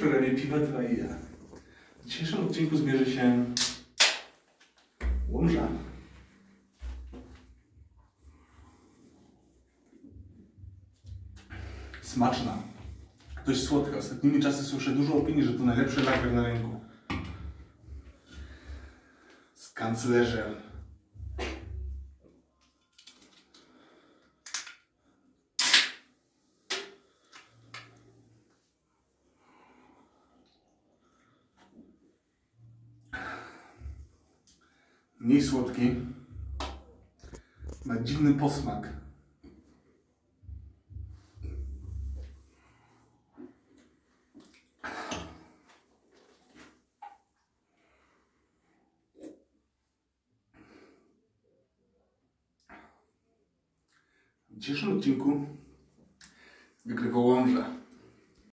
programie Piwa 2 i ja. W dzisiejszym odcinku zmierzy się Łomża. Smaczna. Dość słodka. Ostatnimi czasy słyszę dużo opinii, że to najlepszy lager na rynku. Z kanclerzem. Mniej słodki. Ma dziwny posmak. W dzisiejszym odcinku wygrywa Łomża.